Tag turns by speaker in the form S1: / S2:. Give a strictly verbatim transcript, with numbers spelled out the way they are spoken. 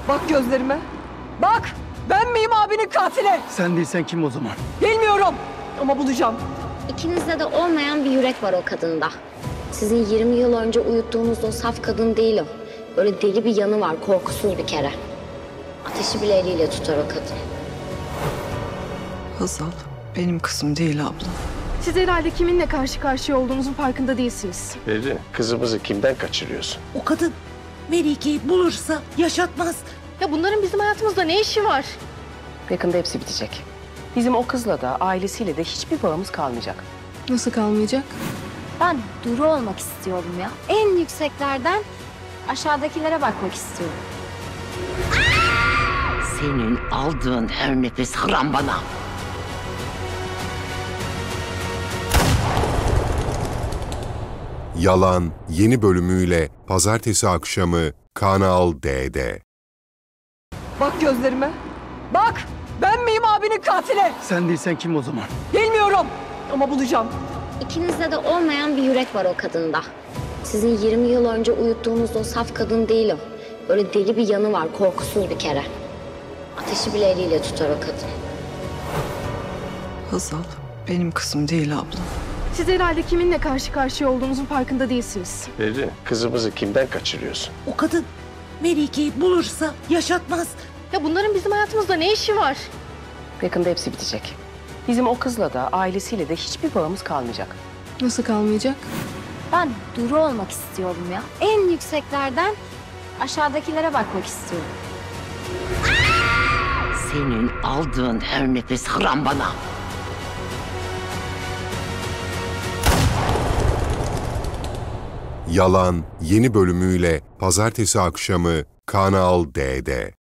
S1: Bak gözlerime. Bak! Ben miyim abinin katili?
S2: Sen değilsen kim o zaman?
S1: Bilmiyorum ama bulacağım.
S3: İkinizde de olmayan bir yürek var o kadında. Sizin yirmi yıl önce uyuttuğunuz o saf kadın değil o. Böyle deli bir yanı var, korkusuz bir kere. Ateşi bile eliyle tutar o kadın.
S4: Hazal benim kızım değil abla.
S5: Siz herhalde kiminle karşı karşıya olduğunuzun farkında değilsiniz.
S6: Berrin, kızımızı kimden kaçırıyorsun?
S7: O kadın Melike'yi bulursa yaşatmaz.
S5: Ya bunların bizim hayatımızda ne işi var?
S8: Yakında hepsi bitecek. Bizim o kızla da ailesiyle de hiçbir bağımız kalmayacak.
S5: Nasıl kalmayacak?
S3: Ben Duru olmak istiyorum ya. En yükseklerden aşağıdakilere bakmak istiyorum.
S7: Senin aldığın her nefes haram bana.
S9: Yalan yeni bölümüyle pazartesi akşamı Kanal D'de.
S1: Bak gözlerime. Bak! Ben miyim abinin katili?
S2: Sen değilsen kim o zaman?
S1: Bilmiyorum ama bulacağım.
S3: İkinizde de olmayan bir yürek var o kadında. Sizin yirmi yıl önce uyuttuğunuz o saf kadın değil o. Böyle deli bir yanı var, korkusuz bir kere. Ateşi bile eliyle tutar o kadın.
S4: Hazal benim kızım değil abla.
S5: Siz herhalde kiminle karşı karşıya olduğunuzun farkında değilsiniz.
S6: Berrin, kızımızı kimden kaçırıyorsun?
S7: O kadın Melike'yi bulursa yaşatmaz.
S5: Ya bunların bizim hayatımızda ne işi var?
S8: Yakında hepsi bitecek. Bizim o kızla da ailesiyle de hiçbir bağımız kalmayacak.
S5: Nasıl kalmayacak?
S3: Ben Duru olmak istiyorum ya. En yükseklerden aşağıdakilere bakmak istiyorum.
S7: Senin aldığın her nefes haram bana.
S9: Yalan yeni bölümüyle pazartesi akşamı Kanal D'de.